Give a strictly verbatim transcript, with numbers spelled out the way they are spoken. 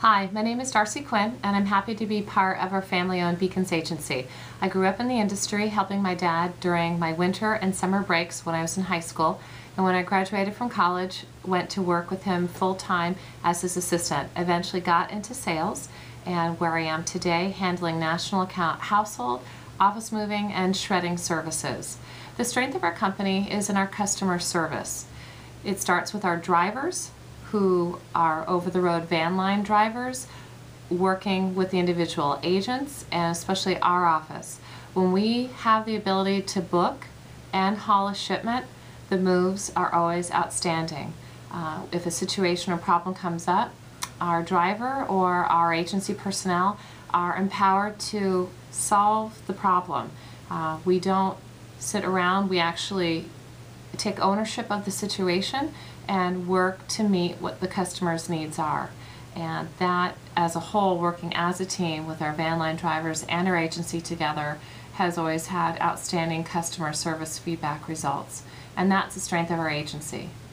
Hi, my name is Darcy Quinn, and I'm happy to be part of our family-owned Bekins Agency. I grew up in the industry helping my dad during my winter and summer breaks when I was in high school, and when I graduated from college, went to work with him full-time as his assistant. Eventually got into sales, and where I am today, handling national account household, office moving, and shredding services. The strength of our company is in our customer service. It starts with our drivers, who are over-the-road van line drivers, working with the individual agents and especially our office. When we have the ability to book and haul a shipment, the moves are always outstanding. Uh, if a situation or problem comes up, our driver or our agency personnel are empowered to solve the problem. Uh, we don't sit around, we actually take ownership of the situation and work to meet what the customer's needs are. And that, as a whole, working as a team with our van line drivers and our agency together, has always had outstanding customer service feedback results. And that's the strength of our agency.